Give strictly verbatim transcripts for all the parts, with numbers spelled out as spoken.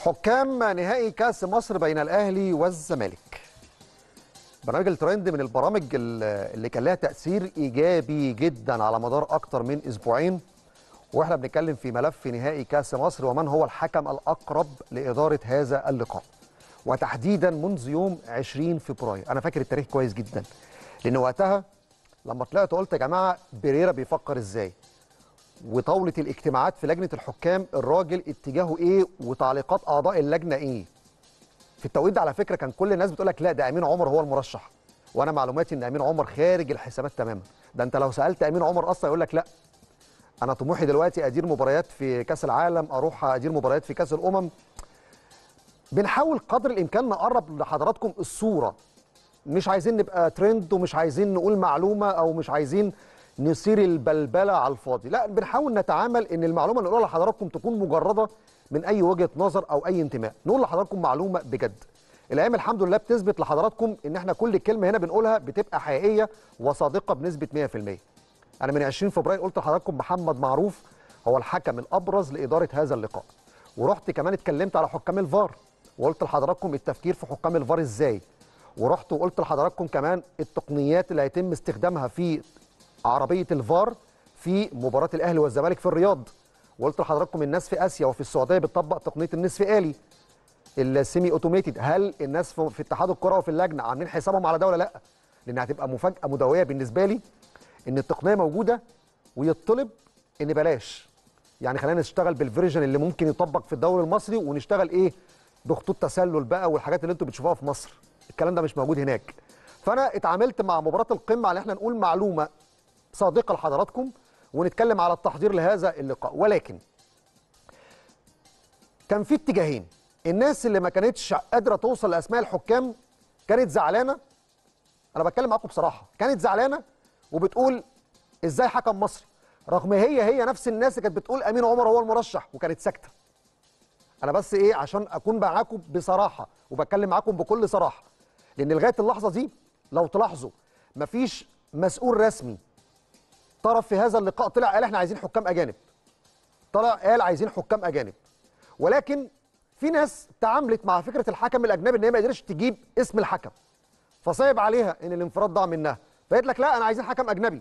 حكام نهائي كأس مصر بين الأهلي والزمالك. برنامج الترند من البرامج اللي كان لها تأثير إيجابي جدا على مدار أكتر من أسبوعين، وإحنا بنتكلم في ملف نهائي كأس مصر ومن هو الحكم الأقرب لإدارة هذا اللقاء، وتحديدا منذ يوم عشرين فبراير. أنا فاكر التاريخ كويس جدا، لأن وقتها لما طلعت قلت يا جماعة بيريرا بيفكر إزاي، وطاولة الاجتماعات في لجنة الحكام الراجل اتجاهه ايه وتعليقات اعضاء اللجنة ايه. في التوقيت ده على فكرة كان كل الناس بتقول لك لا ده امين عمر هو المرشح، وانا معلوماتي ان امين عمر خارج الحسابات تماما. ده انت لو سألت امين عمر اصلا يقول لك لا، انا طموحي دلوقتي ادير مباريات في كاس العالم، اروح ادير مباريات في كاس الامم. بنحاول قدر الامكان نقرب لحضراتكم الصورة، مش عايزين نبقى ترند ومش عايزين نقول معلومة او مش عايزين نصير البلبله على الفاضي، لا بنحاول نتعامل ان المعلومه اللي نقولها لحضراتكم تكون مجرده من اي وجهه نظر او اي انتماء، نقول لحضراتكم معلومه بجد. الايام الحمد لله بتثبت لحضراتكم ان احنا كل كلمه هنا بنقولها بتبقى حقيقيه وصادقه بنسبه مية في المية. انا من عشرين فبراير قلت لحضراتكم محمد معروف هو الحكم الابرز لاداره هذا اللقاء، ورحت كمان اتكلمت على حكام الفار وقلت لحضراتكم التفكير في حكام الفار ازاي، ورحت وقلت لحضراتكم كمان التقنيات اللي هيتم استخدامها في عربية الفار في مباراة الأهلي والزمالك في الرياض. وقلت لحضراتكم الناس في آسيا وفي السعودية بتطبق تقنية النصف آلي السيمي اوتوميتد، هل الناس في اتحاد الكرة وفي اللجنة عاملين حسابهم على ده ولا لا؟ لأن هتبقى مفاجأة مدوية بالنسبة لي إن التقنية موجودة ويطلب إن بلاش، يعني خلينا نشتغل بالفيرجن اللي ممكن يطبق في الدوري المصري ونشتغل إيه بخطوط تسلل بقى والحاجات اللي أنتم بتشوفوها في مصر. الكلام ده مش موجود هناك. فأنا اتعاملت مع مباراة القمة على إحنا نقول معلومة صادقة لحضراتكم ونتكلم على التحضير لهذا اللقاء، ولكن كان في اتجاهين. الناس اللي ما كانتش قادرة توصل لأسماء الحكام كانت زعلانة، أنا بتكلم معاكم بصراحة، كانت زعلانة وبتقول إزاي حكم مصري، رغم هي هي نفس الناس اللي كانت بتقول أمين عمر هو المرشح وكانت ساكتة. أنا بس إيه عشان أكون معاكم بصراحة وبتكلم معاكم بكل صراحة، لأن لغاية اللحظة دي لو تلاحظوا مفيش مسؤول رسمي طرف في هذا اللقاء طلع قال احنا عايزين حكام اجانب، طلع قال عايزين حكام اجانب. ولكن في ناس تعاملت مع فكره الحكم الاجنبي ان هي ما قدرتش تجيب اسم الحكم، فصعب عليها ان الانفراد ضاع منها، فقالت لك لا انا عايزين حكم اجنبي،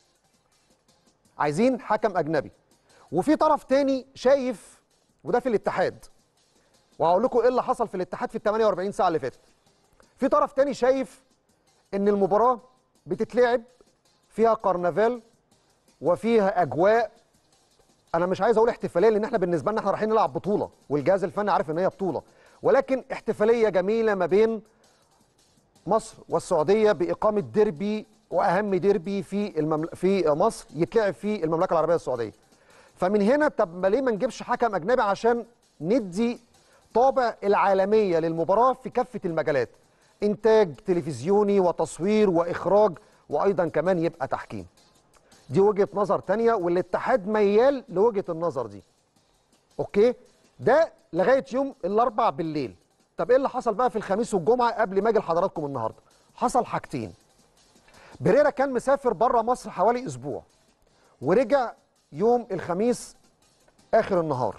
عايزين حكم اجنبي. وفي طرف تاني شايف، وده في الاتحاد، وهقول لكم ايه اللي حصل في الاتحاد في ال ثمانية وأربعين ساعه اللي فاتت. في طرف تاني شايف ان المباراه بتتلعب فيها كرنفال وفيها اجواء، انا مش عايز اقول احتفاليه لان احنا بالنسبه لنا احنا رايحين نلعب بطوله والجهاز الفني عارف ان هي بطوله، ولكن احتفاليه جميله ما بين مصر والسعوديه باقامه ديربي واهم ديربي في الممل... في مصر يتلعب في المملكه العربيه السعوديه. فمن هنا طب ما ليه ما نجيبش حكم اجنبي عشان ندي طابع العالميه للمباراه في كافه المجالات، انتاج تلفزيوني وتصوير واخراج وايضا كمان يبقى تحكيم. دي وجهة نظر تانية والاتحاد ميال لوجهة النظر دي. اوكي؟ ده لغاية يوم الاربع بالليل. طب ايه اللي حصل بقى في الخميس والجمعة قبل ما اجي لحضراتكم النهارده؟ حصل حاجتين. بيريرا كان مسافر بره مصر حوالي اسبوع ورجع يوم الخميس اخر النهار.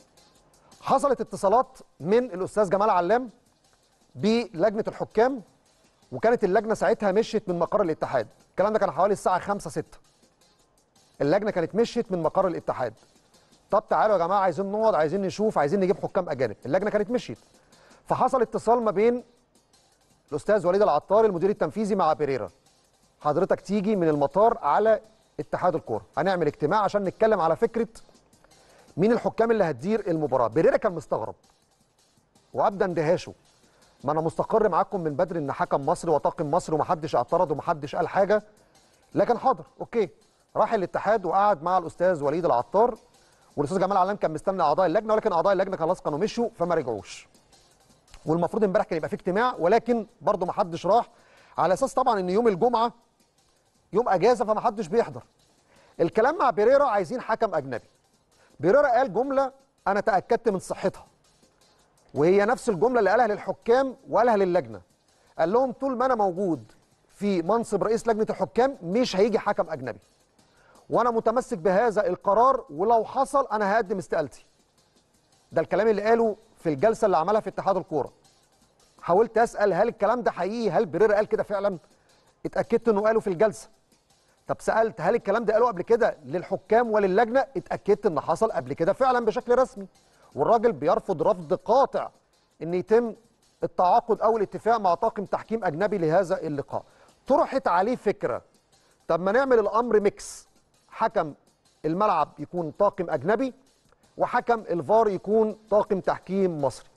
حصلت اتصالات من الاستاذ جمال علام بلجنة الحكام، وكانت اللجنة ساعتها مشيت من مقر الاتحاد. الكلام ده كان حوالي الساعة خمسة ستة. اللجنه كانت مشيت من مقر الاتحاد. طب تعالوا يا جماعه عايزين نقعد، عايزين نشوف، عايزين نجيب حكام اجانب. اللجنه كانت مشيت. فحصل اتصال ما بين الاستاذ وليد العطار المدير التنفيذي مع بيريرا، حضرتك تيجي من المطار على اتحاد الكوره، هنعمل اجتماع عشان نتكلم على فكره مين الحكام اللي هتدير المباراه. بيريرا كان مستغرب وابدا اندهاشه، ما انا مستقر معاكم من بدري ان حكم مصري وطاقم مصري ومحدش اعترض ومحدش قال حاجه، لكن حاضر اوكي. راح الاتحاد وقعد مع الاستاذ وليد العطار والاستاذ جمال علام كان مستني اعضاء اللجنه، ولكن اعضاء اللجنه خلاص كانوا مشوا فما رجعوش. والمفروض امبارح كان يبقى في اجتماع ولكن برضه ما حدش راح، على اساس طبعا ان يوم الجمعه يوم اجازه فما حدش بيحضر. الكلام مع بيريرا عايزين حكم اجنبي. بيريرا قال جمله انا تاكدت من صحتها، وهي نفس الجمله اللي قالها للحكام وقالها للجنه. قال لهم طول ما انا موجود في منصب رئيس لجنه الحكام مش هيجي حكم اجنبي، وانا متمسك بهذا القرار، ولو حصل انا هقدم استقالتي. ده الكلام اللي قاله في الجلسه اللي عملها في اتحاد الكوره. حاولت اسال هل الكلام ده حقيقي؟ هل بريرا قال كده فعلا؟ اتاكدت انه قاله في الجلسه. طب سالت هل الكلام ده قاله قبل كده للحكام وللجنه؟ اتاكدت ان حصل قبل كده فعلا بشكل رسمي. والراجل بيرفض رفض قاطع ان يتم التعاقد او الاتفاق مع طاقم تحكيم اجنبي لهذا اللقاء. طرحت عليه فكره، طب ما نعمل الامر ميكس، حكم الملعب يكون طاقم اجنبي وحكم الفار يكون طاقم تحكيم مصري.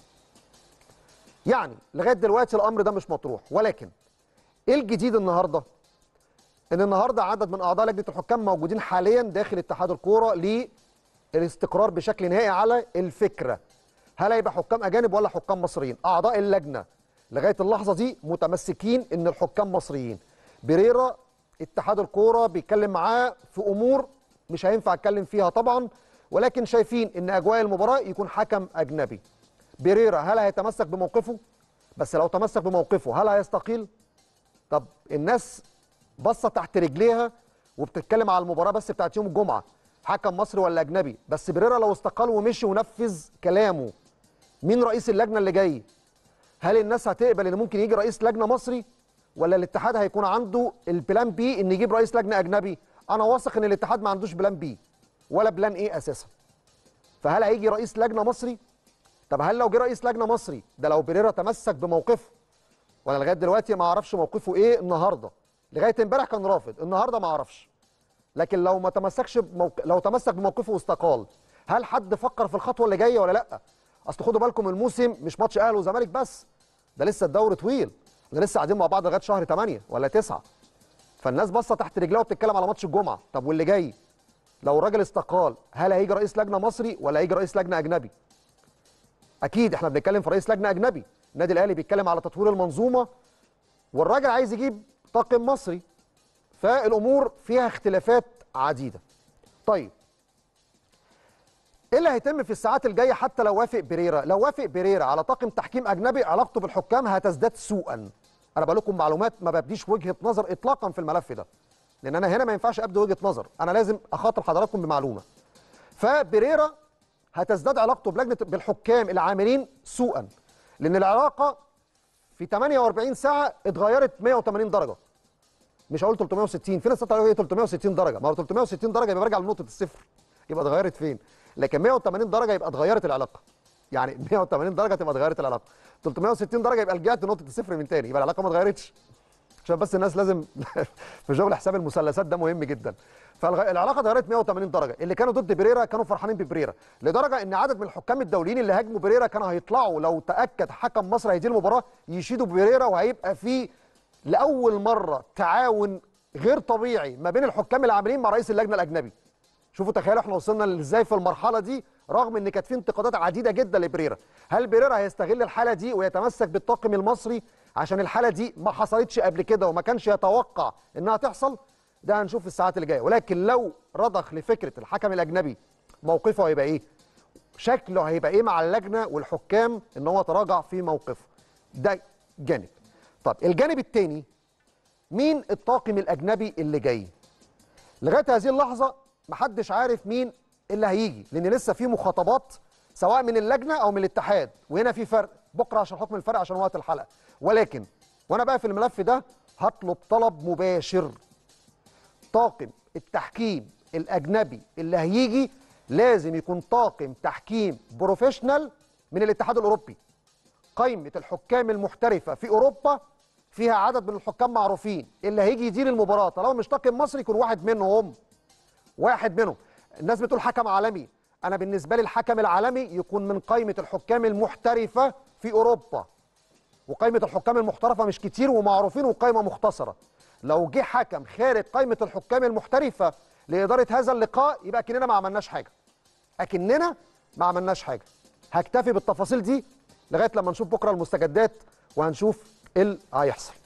يعني لغايه دلوقتي الامر ده مش مطروح، ولكن ايه الجديد النهارده؟ ان النهارده عدد من اعضاء لجنه الحكام موجودين حاليا داخل اتحاد الكوره للاستقرار بشكل نهائي على الفكره. هل هيبقى حكام اجانب ولا حكام مصريين؟ اعضاء اللجنه لغايه اللحظه دي متمسكين ان الحكام مصريين. بريرا اتحاد الكوره بيتكلم معاه في امور مش هينفع اتكلم فيها طبعا، ولكن شايفين ان اجواء المباراه يكون حكم اجنبي. بريرا هل هيتمسك بموقفه؟ بس لو تمسك بموقفه هل هيستقيل؟ طب الناس بصه تحت رجليها وبتتكلم على المباراه بس بتاعت يوم الجمعه، حكم مصري ولا اجنبي؟ بس بريرا لو استقال ومشي ونفذ كلامه، مين رئيس اللجنه اللي جاي؟ هل الناس هتقبل ان ممكن يجي رئيس لجنه مصري؟ ولا الاتحاد هيكون عنده البلان بي ان يجيب رئيس لجنه اجنبي؟ انا واثق ان الاتحاد ما عندوش بلان بي ولا بلان ايه اساسا. فهل هيجي رئيس لجنه مصري؟ طب هل لو جه رئيس لجنه مصري ده لو بريرا تمسك بموقفه، وانا لغايه دلوقتي ما اعرفش موقفه ايه النهارده، لغايه امبارح كان رافض، النهارده ما اعرفش. لكن لو ما تمسكش بموق... لو تمسك بموقفه واستقال، هل حد فكر في الخطوه اللي جايه ولا لا؟ اصل خدوا بالكم الموسم مش ماتش اهلي وزمالك بس، ده لسه الدوري طويل، احنا لسه قاعدين مع بعض لغايه شهر ثمانية ولا تسعة. فالناس باصه تحت رجلها وبتتكلم على ماتش الجمعه. طب واللي جاي؟ لو الراجل استقال هل هيجي رئيس لجنه مصري ولا هيجي رئيس لجنه اجنبي؟ اكيد احنا بنتكلم في رئيس لجنه اجنبي. النادي الاهلي بيتكلم على تطوير المنظومه والراجل عايز يجيب طاقم مصري، فالامور فيها اختلافات عديده. طيب ايه اللي هيتم في الساعات الجايه حتى لو وافق بريرا؟ لو وافق بريرا على طاقم تحكيم اجنبي علاقته بالحكام هتزداد سوءا. انا بقول لكم معلومات ما ببديش وجهه نظر اطلاقا في الملف ده، لان انا هنا ما ينفعش ابدي وجهه نظر، انا لازم اخاطب حضراتكم بمعلومه. فبريرا هتزداد علاقته بلجنه بالحكام العاملين سوءا، لان العلاقه في ثمانية وأربعين ساعه اتغيرت مية وثمانين درجه. مش هقول ثلاثمية وستين، في ناس تقول ايه ثلاثمية وستين درجه، ما هو ثلاثمية وستين درجه يبقى برجع لنقطه الصفر، يبقى اتغيرت فين؟ لكن مية وثمانين درجه يبقى اتغيرت العلاقه. يعني مية وثمانين درجه تبقى اتغيرت العلاقه، ثلاثمية وستين درجه يبقى رجعت لنقطه الصفر من تاني، يبقى العلاقه ما اتغيرتش. عشان بس الناس لازم في شغل حساب المثلثات ده مهم جدا. فالعلاقه اتغيرت مية وثمانين درجه، اللي كانوا ضد بريرا كانوا فرحانين ببريرا، لدرجه ان عدد من الحكام الدوليين اللي هاجموا بريرا كانوا هيطلعوا لو تاكد حكم مصر هيدير المباراه يشيدوا بريرا، وهيبقى في لاول مره تعاون غير طبيعي ما بين الحكام العاملين مع رئيس اللجنه الاجنبي. شوفوا تخيلوا احنا وصلنا ازاي في المرحله دي، رغم ان كانت في انتقادات عديده جدا لبريرا. هل بريرا هيستغل الحاله دي ويتمسك بالطاقم المصري عشان الحاله دي ما حصلتش قبل كده وما كانش يتوقع انها تحصل؟ ده هنشوف في الساعات اللي جايه. ولكن لو رضخ لفكره الحكم الاجنبي موقفه هيبقى ايه؟ شكله هيبقى ايه مع اللجنه والحكام ان هو تراجع في موقفه؟ ده جانب. طب الجانب الثاني، مين الطاقم الاجنبي اللي جاي؟ لغايه هذه اللحظه محدش عارف مين اللي هيجي، لان لسه في مخاطبات سواء من اللجنه او من الاتحاد، وهنا في فرق بكره عشان حكم الفرق عشان وقت الحلقه. ولكن وانا بقى في الملف ده هطلب طلب مباشر، طاقم التحكيم الاجنبي اللي هيجي لازم يكون طاقم تحكيم بروفيشنال من الاتحاد الاوروبي. قائمه الحكام المحترفه في اوروبا فيها عدد من الحكام معروفين، اللي هيجي يدير المباراه طالما مش طاقم مصري يكون واحد منهم. واحد منهم. الناس بتقول حكم عالمي، انا بالنسبه لي الحكم العالمي يكون من قائمه الحكام المحترفه في اوروبا. وقائمه الحكام المحترفه مش كتير ومعروفين وقائمه مختصره. لو جه حكم خارج قائمه الحكام المحترفه لاداره هذا اللقاء يبقى اكننا ما عملناش حاجه. اكننا ما عملناش حاجه. هكتفي بالتفاصيل دي لغايه لما نشوف بكره المستجدات وهنشوف ايه اللي هيحصل.